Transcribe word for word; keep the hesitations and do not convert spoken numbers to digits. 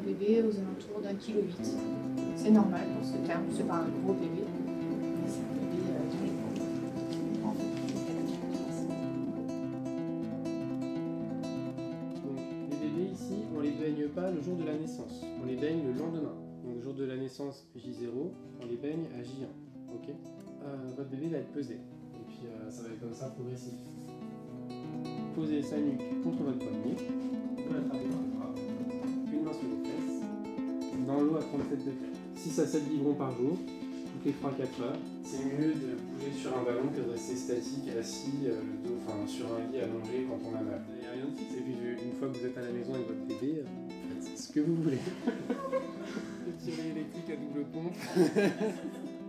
bébé aux alentours d'un kilo huit. C'est normal pour ce terme, c'est pas un gros bébé, mais c'est un bébé euh, très gros. Donc les bébés ici, on les baigne pas le jour de la naissance, on les baigne le lendemain. Donc jour de la naissance J zéro, on les baigne à J un. Ok. Euh, votre bébé va être pesé, et puis euh, ça va être comme ça progressif. Posez sa nuque contre votre poignet, vous l'attrapez dans le bras, une main sur les fesses, dans l'eau à trente-sept degrés. six à sept biberons par jour, toutes les trois à quatre heures. C'est mieux de bouger sur un ballon que de rester statique, assis, euh, le dos, enfin, sur un lit allongé quand on a mal. Il n'y a rien de fixe, et puis une fois que vous êtes à la maison avec votre bébé, euh, faites ce que vous voulez. Le tiret électrique à double pompe.